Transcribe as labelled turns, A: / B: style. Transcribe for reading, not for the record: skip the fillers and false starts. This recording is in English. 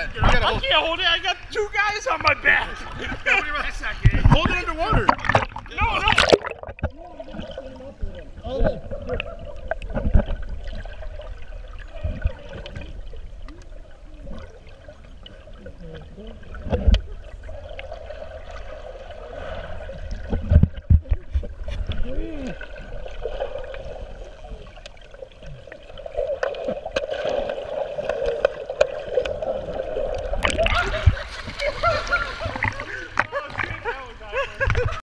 A: I can't hold it. I got 2 guys on my back.
B: Hold it underwater.
A: No.
C: Okay.